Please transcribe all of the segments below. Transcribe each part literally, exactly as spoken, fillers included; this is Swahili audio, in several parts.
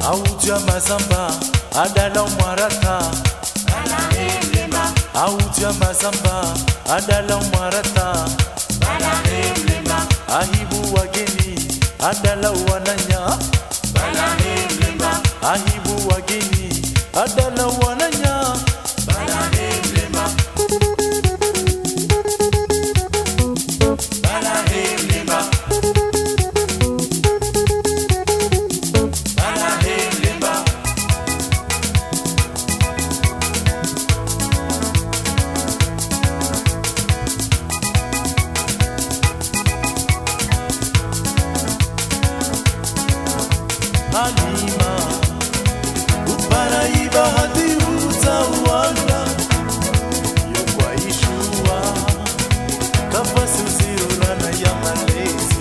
Auja mazamba adala umarata Bala hemlema Auja mazamba adala umarata Bala hemlema Ahibu wageni adala wananya Bala hemlema Ahibu wageni adala wananya Bala hemlema Bala hemlema Bala hemlema Halima Uparaiba hadi utawala Yokwa ishua Kafasi uzirurana ya malezi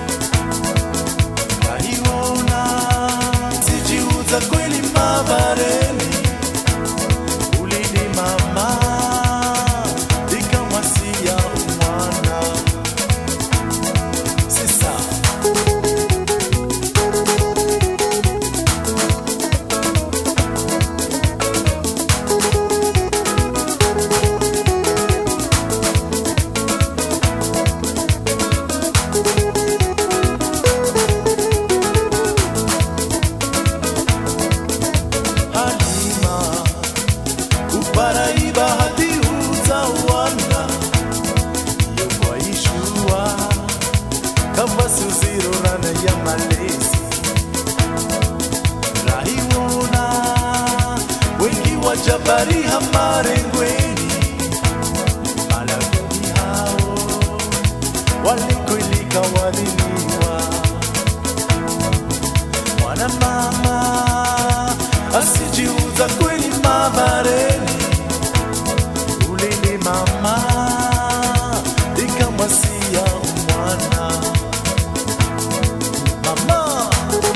Kahiwona Sijiuza kweli mabareni Ulini mama Ikamwasia umwana Sisa Paraiba hadi utawala Yokwa ishua Kafasi uzirurana ya malezi Rahiwona Wengi wa jabari hamarengweni Malagoni hao Walikuilika waliniwa Mwana mama Asijiuza kweli mabareni Ulini mama Ikamwasia umwana Mama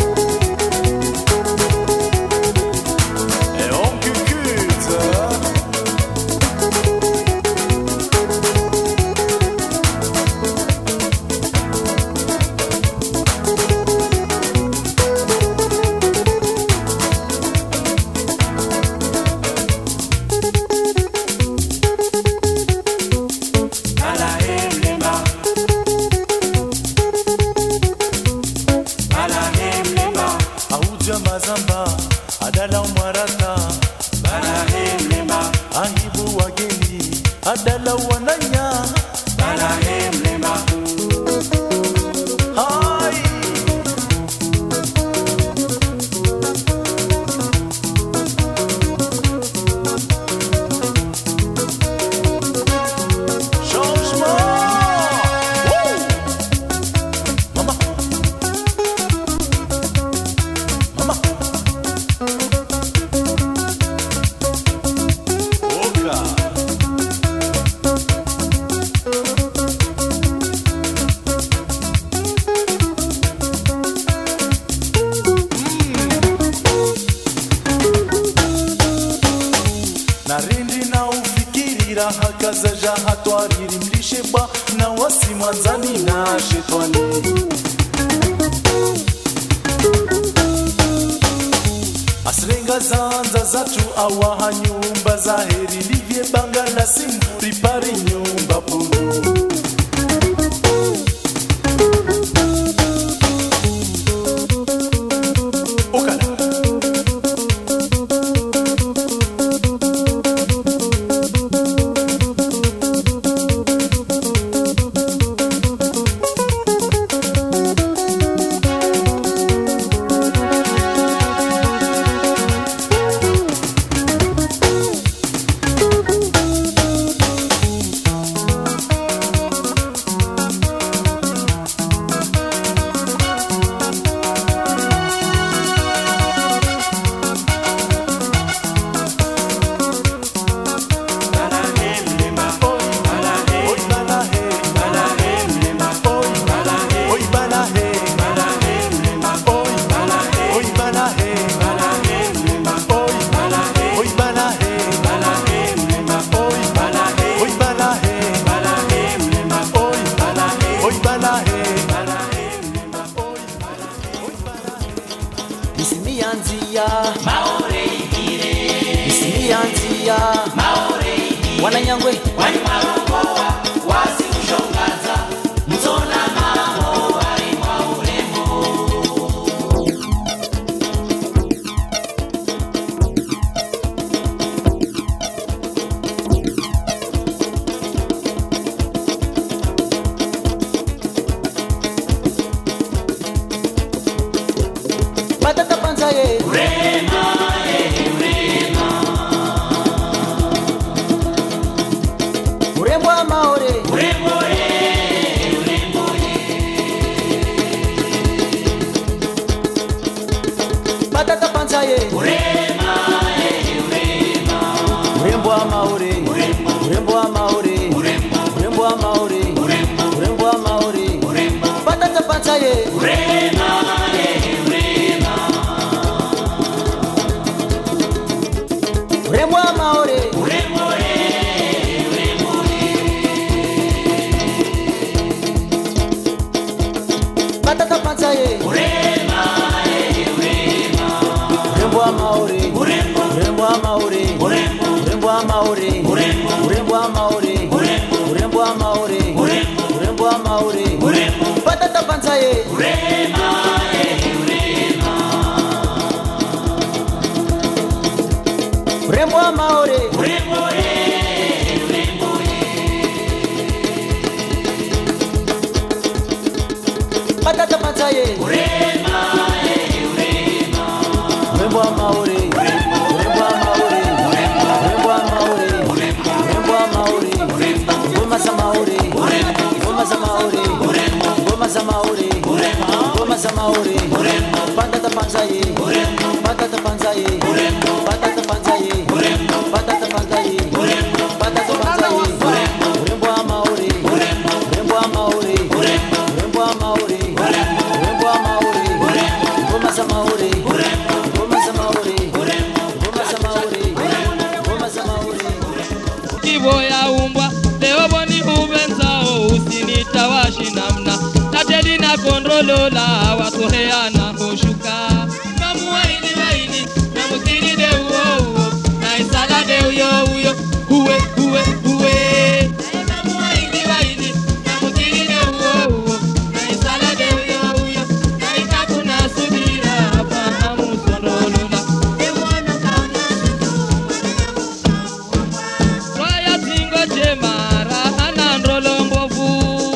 Et on cucute Bala hemlema Bala hemlema Auja mazamba Adala umarata Bala hemlema Ahibu wageni Adala wananya Bala hemlema Hai Changement Woo! Mama Mama Oka Narindi na ufikirira hakaza jaha twariri mlisheba na wasi mwanzani na shetani Asrenga zanza zatu awaha nyumba za heri livye banga na simuri pari nyumba puru Okala Isimianzia Maore igire Isimianzia Maore igire Wananyangwe Wani marongoa Wasi kushongaza Mzona maho Wari mauremo Batata panzaye Urema eh urema Urembo wa maore Urembo eh urembo Batata panzaye Urema eh urema Urembo wa maore Urembo wa maore Urembo wa maore Urembo wa maore Batata panzaye Urema eh urema Urembo wa maore Urembo eh urembo Batata panzaye Urema eh urema Urembo wa maore Urembo Urembo wa maore Urembo Urembo wa maore Urembo Urembo wa maore Urembo Urembo wa maore Urembo Urembo wa maore Urembo Batata panzaye Urema eh urema Urembo wa maore Urembo eh urembo Batata panzaye Urema eh urema Urembo wa maore Urembo wa maore Urembo wa maore Urembo wa maore Ngoma za maore Ngoma za maore Ngoma za maore Ngoma za maore Batata panzaye Batata panzaye Batata panzaye Batata panzaye Batata panzaye Urembo wa maore Urembo wa maore Urembo wa maore Urembo wa maore Ngoma za maore Ngoma za maore Ngoma za maore Ngoma za maore Kivo ya umbwa leo boni ubenzao usinitawashi namna tateli na kondrolola watoheana hoshuka mamu waini waini na mutini de uo uo na isala de uyo uyo uwe uwe uwe mamu waini waini na mutini de uo uo na isala de uyo uyo na ikakuna subira fahamu kondrolola Raya tingo jemara anandrolo mbovu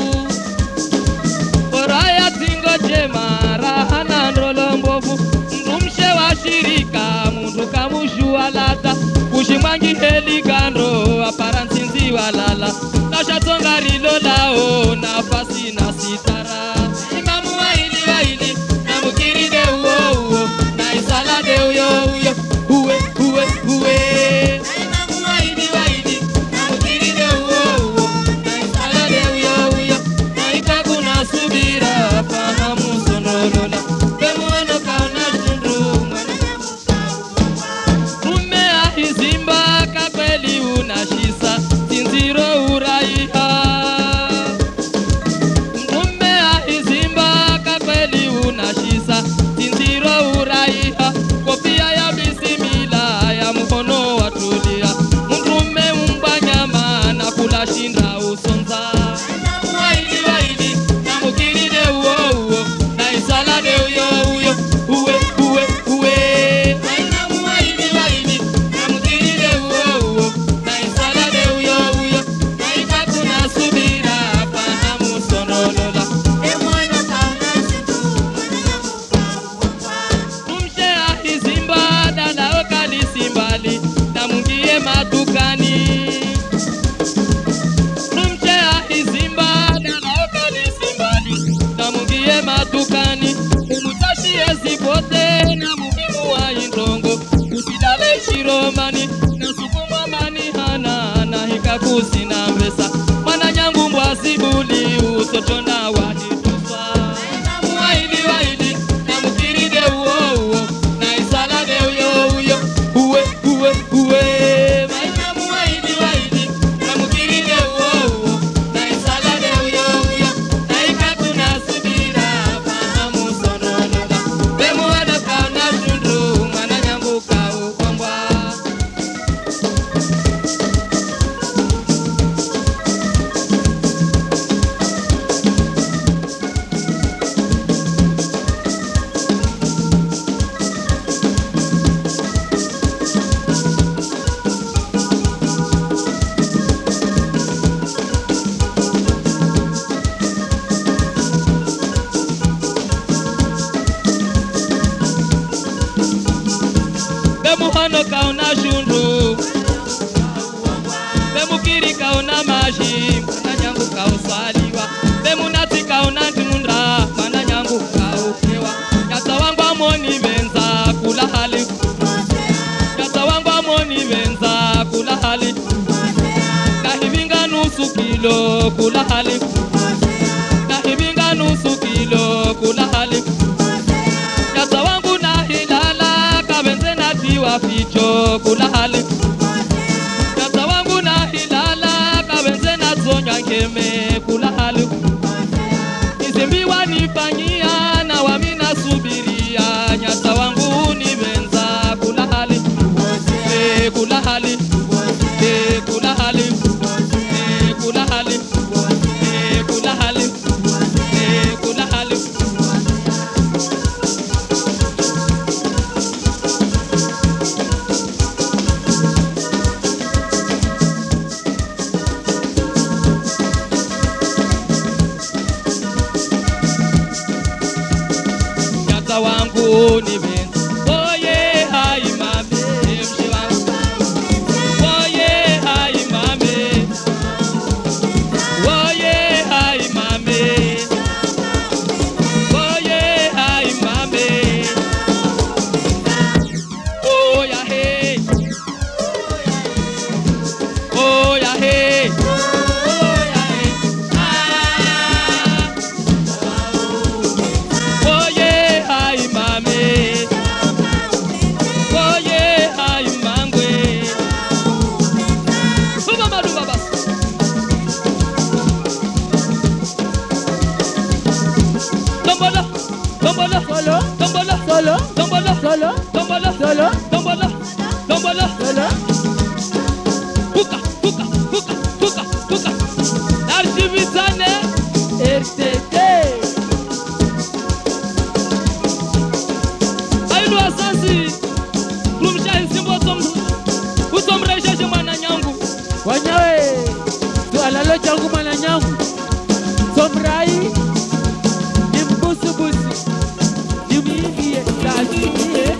Raya tingo jemara anandrolo mbovu Mrumshe wa shirika mundu kamushua lata Kushimwangi heli gandro apara nsinzi walala Nasha tonga rilo lao nafasi na sitara Imamu waili waili na mukiri de uo uo Na isala de uyo uyo uwe uwe uwe Imamu waili waili na mukiri de uo uo Na isala de uyo uyo Na ikakuna subira fahamu sonolola Bemuano kauna shundu Rumea hizimba kakweli unashisa Tinziro uraiha Rumea hizimba kakweli unashisa Tinziro uraiha Kopia ya bisimila ya mkono watulia Mtume umbanyama na kula shinda usonza Waili waili na mukiri de uo uo Na isala de uyo uyo uwe uwe uwe Wainamu waili waili na mukiri de uo uo Na isala de uyo uyo Na ikakuna subira fahamu sonolola Emwana kauna Tumshe ahizimba dada okali simbali Na mungie madukani Tumshe ahizimba dada okali simbali Na mungie madukani Umutashi ezipote na muhimu wa indongo Usidale shiromani na sukuma mani hana Na hikakusi na mbesa Mana nyangu mbwazibuli usochona wahitusa Waili waili na mukiri de uo uo Na isala de uyo uyo uwe uwe uwe Mainamu waili waili na mukiri de uo uo Na isala de uyo uyo Na ikakuna subira fahamu sonolola Bemuano kauna Bemuhano kaona shundu, bemukiri kaona maji, mwana nyangu kausaliwa. Bemunati kaona ndimundra, mwana nyangu kaukewa. Nyata wangu amoni benza kula hali, nyata wangu amoni benza kula hali. Kahibinga nusu kilo kula hali, kahibinga nusu kilo kula hali. Nyata wangu na hilala kabenze na tiwa ficho kula hali. Nyata wangu na hilala kabenze na zonya nkeme kula hali. Izimbiwa nifanyia na wamina subiria. Nyata wangu ni benza kula hali, eh kula hali, eh kula hali, eh kula hali, eh kula hali, eh kula hali. Nyata wangu ni benza, oye hai mame, mshi wangu, oye hai mame, oye hai mame, oye hai mame, oya hey, oya hey, oya hey, ah, oye hai mame, oye hai mangwe. Baba madu baba. Tombola, tombola, solo, tombola, solo, tombola, solo, tombola, solo, tombola, tombola, solo. Puka, puka, puka, puka, puka. Archivitane, R T T. Ailu asasi, kumsha insimbo tom, utomresha jumana nyangu. Wanyawe, tu alalo changu mana nyangu. Somrai, ni mbusu busu, ni miingie, la asikie.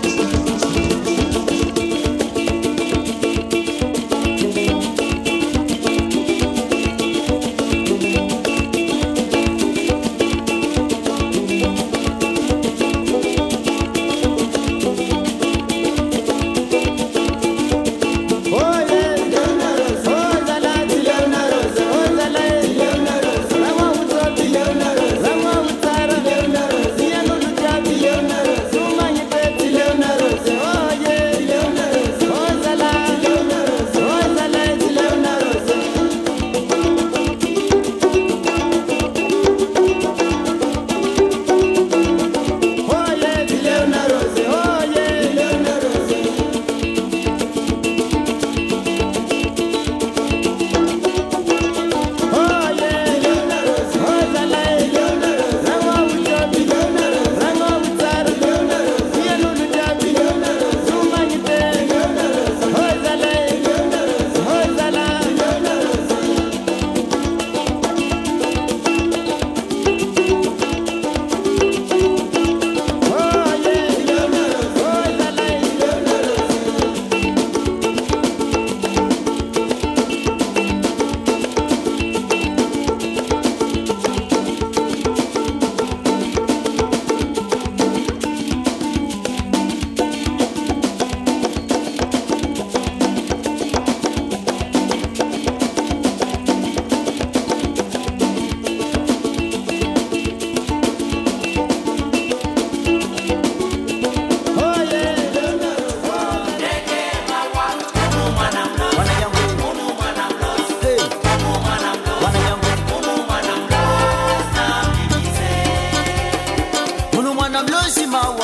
Mwana mlozi mawa